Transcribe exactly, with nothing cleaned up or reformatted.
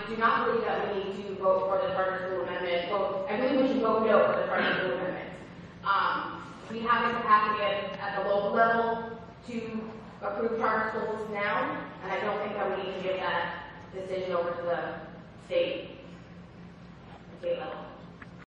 do not believe that we need to vote for the charter school amendment. Vote, I believe we should vote no for the charter school amendment. Um, we have the capacity at, at the local level to approve charter schools now, and I don't think that we need to give that decision over to the state, state level.